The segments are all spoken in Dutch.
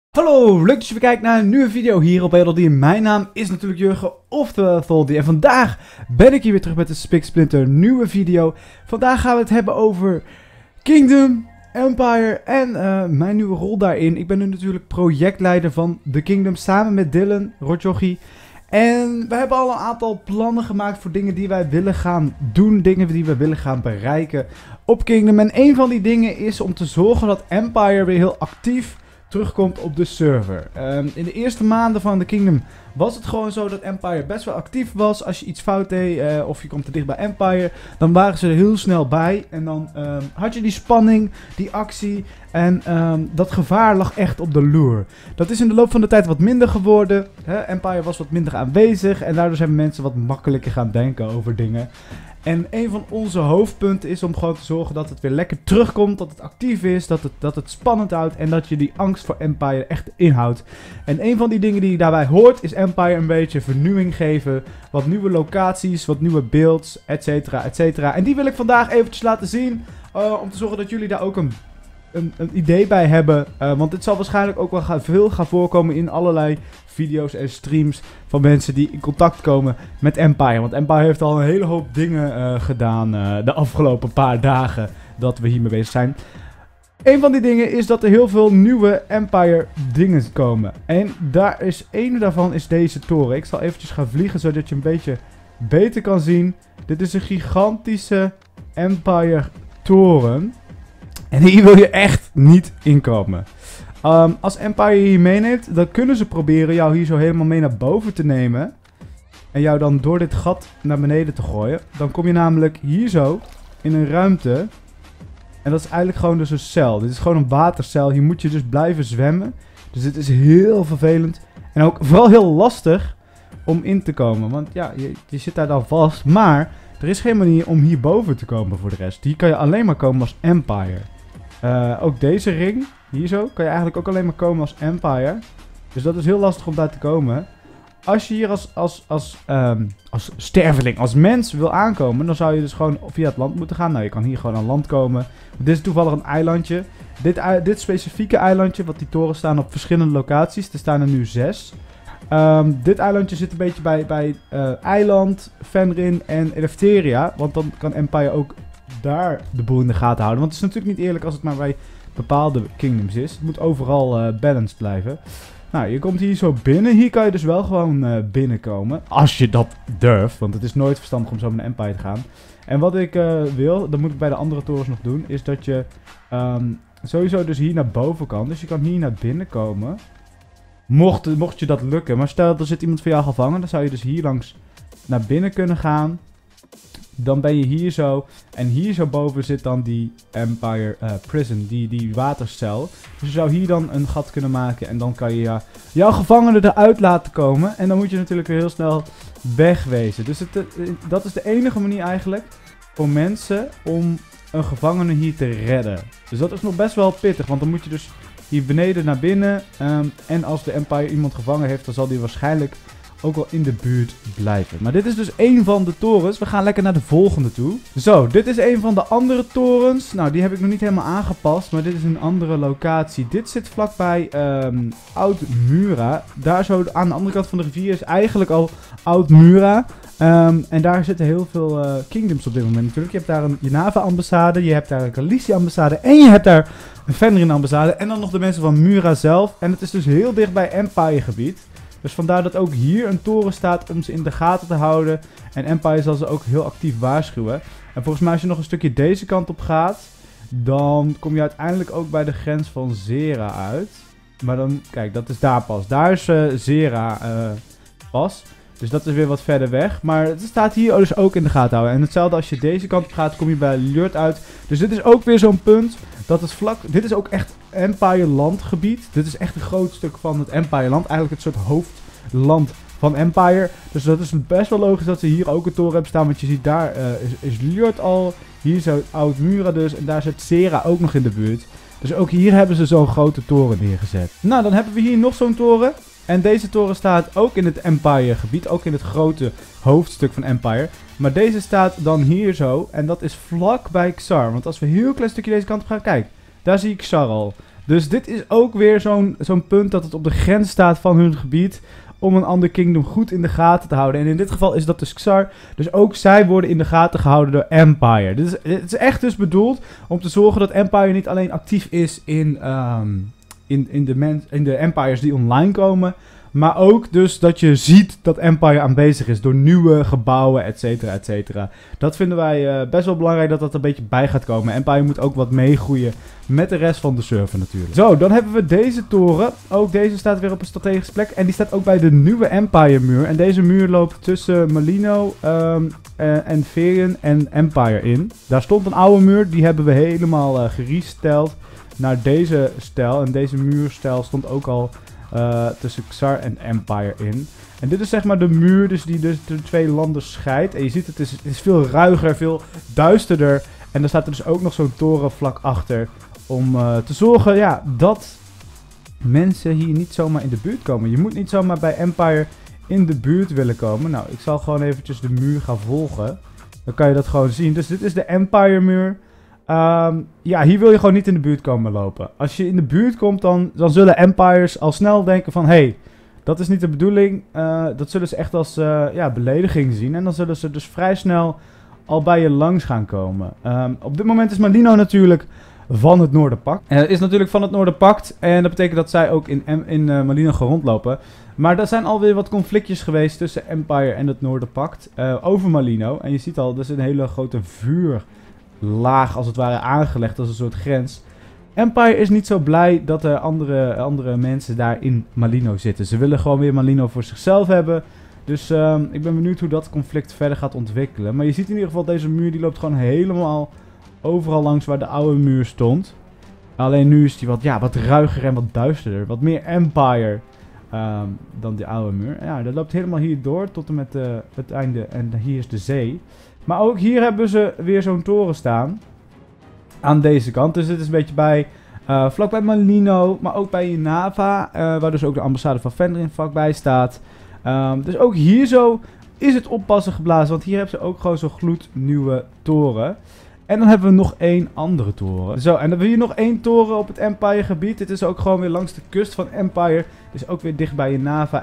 Hallo, leuk dat je weer kijkt naar een nieuwe video hier op LD. Mijn naam is natuurlijk Jurgen, oftewel Tholdy. En vandaag ben ik hier weer terug met een spiksplinter nieuwe video. Vandaag gaan we het hebben over Kingdom, Empire en mijn nieuwe rol daarin. Ik ben nu natuurlijk projectleider van The Kingdom samen met Dylan, Rotjochie. En we hebben al een aantal plannen gemaakt voor dingen die wij willen gaan doen, dingen die we willen gaan bereiken op Kingdom. En een van die dingen is om te zorgen dat Empire weer heel actief terugkomt op de server. In de eerste maanden van The Kingdom was het gewoon zo dat Empire best wel actief was. Als je iets fout deed of je komt te dicht bij Empire, dan waren ze er heel snel bij. En dan had je die spanning, die actie en dat gevaar lag echt op de loer. Dat is in de loop van de tijd wat minder geworden. Empire was wat minder aanwezig en daardoor zijn mensen wat makkelijker gaan denken over dingen. En een van onze hoofdpunten is om gewoon te zorgen dat het weer lekker terugkomt, dat het actief is, dat het spannend houdt en dat je die angst voor Empire echt inhoudt. En een van die dingen die daarbij hoort is Empire een beetje vernieuwing geven, wat nieuwe locaties, wat nieuwe beelds, etcetera, etcetera. En die wil ik vandaag eventjes laten zien, om te zorgen dat jullie daar ook een idee bij hebben. Want dit zal waarschijnlijk ook wel veel gaan voorkomen in allerlei video's en streams van mensen die in contact komen met Empire. Want Empire heeft al een hele hoop dingen gedaan de afgelopen paar dagen dat we hiermee bezig zijn. Een van die dingen is dat er heel veel nieuwe Empire dingen komen. En daar is één daarvan is deze toren. Ik zal eventjes gaan vliegen zodat je een beetje beter kan zien. Dit is een gigantische Empire toren. En hier wil je echt niet inkomen. Als Empire je hier meeneemt, dan kunnen ze proberen jou hier zo helemaal mee naar boven te nemen. En jou dan door dit gat naar beneden te gooien. Dan kom je namelijk hier zo in een ruimte. En dat is eigenlijk gewoon dus een cel. Dit is gewoon een watercel. Hier moet je dus blijven zwemmen. Dus dit is heel vervelend. En ook vooral heel lastig om in te komen. Want ja, je zit daar dan vast. Maar er is geen manier om hier boven te komen voor de rest. Hier kan je alleen maar komen als Empire. Ook deze ring, hier zo, kan je eigenlijk ook alleen maar komen als Empire. Dus dat is heel lastig om daar te komen. Als je hier als sterveling, als mens wil aankomen, dan zou je dus gewoon via het land moeten gaan. Nou, je kan hier gewoon aan land komen. Dit is toevallig een eilandje. Dit specifieke eilandje, want die torens staan op verschillende locaties. Er staan er nu 6. Dit eilandje zit een beetje bij Eiland, Fenrir en Eleftheria. Want dan kan Empire ook daar de boel in de gaten houden. Want het is natuurlijk niet eerlijk als het maar bij bepaalde kingdoms is. Het moet overal balanced blijven. Nou, je komt hier zo binnen. Hier kan je dus wel gewoon binnenkomen. Als je dat durft. Want het is nooit verstandig om zo naar Empire te gaan. En wat ik wil, dat moet ik bij de andere torens nog doen, is dat je sowieso dus hier naar boven kan. Dus je kan hier naar binnen komen. Mocht je dat lukken. Maar stel, er zit iemand voor jou gevangen. Dan zou je dus hier langs naar binnen kunnen gaan. Dan ben je hier zo. En hier zo boven zit dan die Empire Prison. Die watercel. Dus je zou hier dan een gat kunnen maken. En dan kan je jouw gevangenen eruit laten komen. En dan moet je natuurlijk weer heel snel wegwezen. Dus dat is de enige manier eigenlijk voor mensen om een gevangene hier te redden. Dus dat is nog best wel pittig. Want dan moet je dus hier beneden naar binnen. En als de Empire iemand gevangen heeft, dan zal die waarschijnlijk ook wel in de buurt blijven. Maar dit is dus één van de torens. We gaan lekker naar de volgende toe. Zo, dit is een van de andere torens. Nou, die heb ik nog niet helemaal aangepast. Maar dit is een andere locatie. Dit zit vlakbij Oud-Mura. Daar zo aan de andere kant van de rivier is eigenlijk al Oud-Mura. En daar zitten heel veel kingdoms op dit moment natuurlijk. Je hebt daar een Jenava-ambassade. Je hebt daar een Calicia-ambassade. En je hebt daar een Fenrir-ambassade. En dan nog de mensen van Mura zelf. En het is dus heel dicht bij Empire-gebied. Dus vandaar dat ook hier een toren staat om ze in de gaten te houden. En Empire zal ze ook heel actief waarschuwen. En volgens mij als je nog een stukje deze kant op gaat, dan kom je uiteindelijk ook bij de grens van Zera uit. Maar dan, kijk, dat is daar pas. Daar is Zera pas. Dus dat is weer wat verder weg. Maar het staat hier dus ook in de gaten houden. En hetzelfde als je deze kant op gaat, kom je bij Ljurt uit. Dus dit is ook weer zo'n punt dat het vlak... Dit is ook echt Empire landgebied. Dit is echt een groot stuk van het Empire land. Eigenlijk het soort hoofdland van Empire. Dus dat is best wel logisch dat ze hier ook een toren hebben staan. Want je ziet daar is Ljurt al. Hier zo Oud-Mura dus. En daar zit Zera ook nog in de buurt. Dus ook hier hebben ze zo'n grote toren neergezet. Nou, dan hebben we hier nog zo'n toren. En deze toren staat ook in het Empire gebied. Ook in het grote hoofdstuk van Empire. Maar deze staat dan hier zo. En dat is vlak bij Xar. Want als we een heel klein stukje deze kant op gaan, kijk. Daar zie ik Xar al. Dus dit is ook weer zo'n punt dat het op de grens staat van hun gebied om een ander kingdom goed in de gaten te houden. En in dit geval is dat dus Xar. Dus ook zij worden in de gaten gehouden door Empire. Het is echt dus bedoeld om te zorgen dat Empire niet alleen actief is in de Empires die online komen, maar ook dus dat je ziet dat Empire aanwezig is door nieuwe gebouwen, et cetera, et cetera. Dat vinden wij best wel belangrijk dat dat een beetje bij gaat komen. Empire moet ook wat meegroeien met de rest van de server natuurlijk. Zo, dan hebben we deze toren. Ook deze staat weer op een strategische plek. En die staat ook bij de nieuwe Empire muur. En deze muur loopt tussen Malino en Varian en Empire in. Daar stond een oude muur, die hebben we helemaal geresteld naar deze stijl. En deze muurstijl stond ook al tussen Xar en Empire in. En dit is zeg maar de muur dus die dus de twee landen scheidt. En je ziet het is veel ruiger, veel duisterder. En er staat er dus ook nog zo'n toren vlak achter. Om te zorgen ja, dat mensen hier niet zomaar in de buurt komen. Je moet niet zomaar bij Empire in de buurt willen komen. Nou, ik zal gewoon eventjes de muur gaan volgen. Dan kan je dat gewoon zien. Dus dit is de Empire muur. Ja, hier wil je gewoon niet in de buurt komen lopen. Als je in de buurt komt, dan zullen Empires al snel denken van... Hey, dat is niet de bedoeling. Dat zullen ze echt als ja, belediging zien. En dan zullen ze dus vrij snel al bij je langs gaan komen. Op dit moment is Malino natuurlijk van het Noorderpact. Is natuurlijk van het Noorderpact. En dat betekent dat zij ook in Malino gaan rondlopen. Maar er zijn alweer wat conflictjes geweest tussen Empire en het Noorderpact over Malino. En je ziet al, er is een hele grote vuurlaag als het ware aangelegd als een soort grens. Empire is niet zo blij dat er andere mensen daar in Malino zitten. Ze willen gewoon weer Malino voor zichzelf hebben. Dus ik ben benieuwd hoe dat conflict verder gaat ontwikkelen. Maar je ziet in ieder geval deze muur, die loopt gewoon helemaal overal langs waar de oude muur stond. Alleen nu is die wat ruiger en wat duisterder. Wat meer Empire dan die oude muur. Ja, dat loopt helemaal hier door tot en met het einde. En hier is de zee. Maar ook hier hebben ze weer zo'n toren staan. Aan deze kant. Dus dit is een beetje bij vlakbij Malino. Maar ook bij Nava. Waar dus ook de ambassade van Fenrir vlakbij staat. Dus ook hier zo is het oppassen geblazen. Want hier hebben ze ook gewoon zo'n gloednieuwe toren. En dan hebben we nog één andere toren. Zo, en dan hebben we hier nog één toren op het Empire gebied. Dit is ook gewoon weer langs de kust van Empire. Dus ook weer dicht bij Nava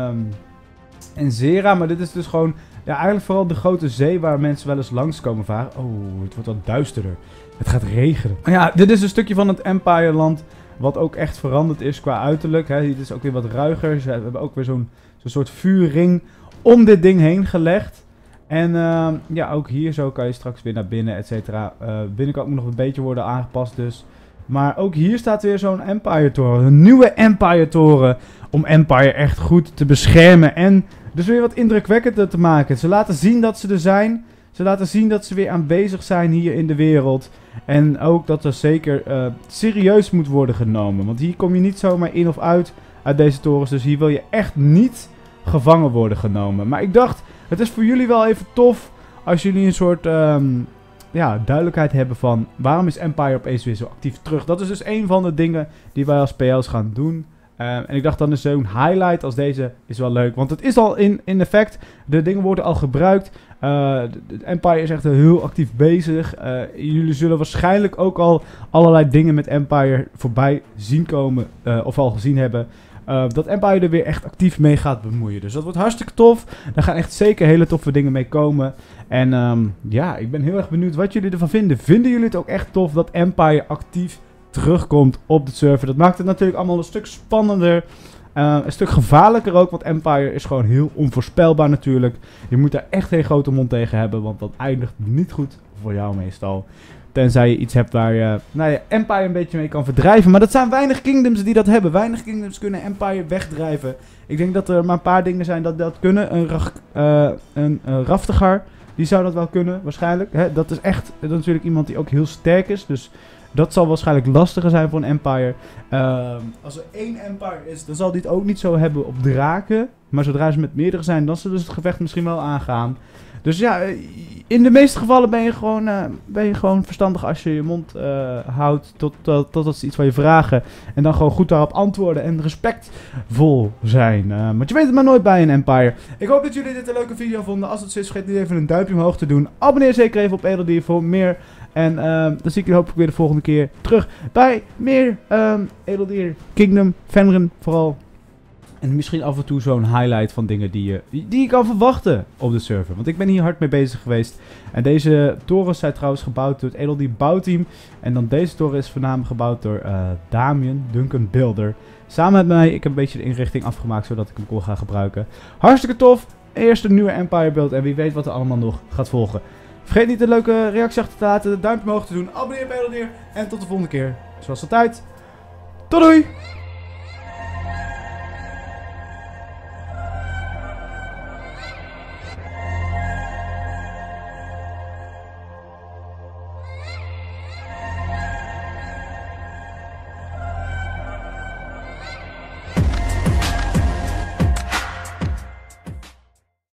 en Zera. Maar dit is dus gewoon, ja, eigenlijk vooral de grote zee waar mensen wel eens langs komen varen. Oh, het wordt wat duisterder. Het gaat regenen. Ja, dit is een stukje van het Empire land wat ook echt veranderd is qua uiterlijk. Hè. Dit is ook weer wat ruiger. Ze hebben ook weer zo'n soort vuurring om dit ding heen gelegd. En ja, ook hier zo kan je straks weer naar binnen, et cetera. Binnenkant moet nog een beetje worden aangepast dus. Maar ook hier staat weer zo'n Empire-toren. Een nieuwe Empire-toren. Om Empire echt goed te beschermen. En dus weer wat indrukwekkender te maken. Ze laten zien dat ze er zijn. Ze laten zien dat ze weer aanwezig zijn hier in de wereld. En ook dat er zeker serieus moet worden genomen. Want hier kom je niet zomaar in of uit deze torens. Dus hier wil je echt niet gevangen worden genomen. Maar ik dacht, het is voor jullie wel even tof als jullie een soort ja, duidelijkheid hebben van waarom is Empire opeens weer zo actief terug. Dat is dus een van de dingen die wij als PL's gaan doen. En ik dacht dan is zo'n highlight als deze is wel leuk. Want het is al in effect. De dingen worden al gebruikt. Empire is echt heel actief bezig. Jullie zullen waarschijnlijk ook al allerlei dingen met Empire voorbij zien komen. Of al gezien hebben. Dat Empire er weer echt actief mee gaat bemoeien. Dus dat wordt hartstikke tof. Daar gaan echt zeker hele toffe dingen mee komen. En ja, ik ben heel erg benieuwd wat jullie ervan vinden. Vinden jullie het ook echt tof dat Empire actief terugkomt op de server? Dat maakt het natuurlijk allemaal een stuk spannender. Een stuk gevaarlijker ook, want Empire is gewoon heel onvoorspelbaar natuurlijk. Je moet daar echt geen grote mond tegen hebben, want dat eindigt niet goed voor jou meestal. Tenzij je iets hebt waar je Empire een beetje mee kan verdrijven. Maar dat zijn weinig kingdoms die dat hebben. Weinig kingdoms kunnen Empire wegdrijven. Ik denk dat er maar een paar dingen zijn dat dat kunnen. Een Raftegar, die zou dat wel kunnen, waarschijnlijk. Hè? Dat is echt natuurlijk iemand die ook heel sterk is. Dus dat zal waarschijnlijk lastiger zijn voor een Empire. Als er één Empire is, dan zal die het ook niet zo hebben op draken. Maar zodra ze met meerdere zijn, dan zullen ze het gevecht misschien wel aangaan. Dus ja, in de meeste gevallen ben je gewoon verstandig als je je mond houdt totdat ze iets van je vragen. En dan gewoon goed daarop antwoorden en respectvol zijn. Want je weet het maar nooit bij een Empire. Ik hoop dat jullie dit een leuke video vonden. Als het zo is, vergeet niet even een duimpje omhoog te doen. Abonneer zeker even op Edeldier voor meer. En dan zie ik jullie hopelijk weer de volgende keer terug bij meer Edeldier Kingdom, Fenrir vooral. En misschien af en toe zo'n highlight van dingen die je kan verwachten op de server. Want ik ben hier hard mee bezig geweest. En deze torens zijn trouwens gebouwd door het Edeldier bouwteam. En dan deze toren is voornamelijk gebouwd door Damien, Duncan Builder. Samen met mij, ik heb een beetje de inrichting afgemaakt zodat ik hem kon gaan gebruiken. Hartstikke tof. Eerst een nieuwe Empire build en wie weet wat er allemaal nog gaat volgen. Vergeet niet een leuke reactie achter te laten, duimpje omhoog te doen, abonneer op Edeldier. En tot de volgende keer. Zoals altijd, tot doei!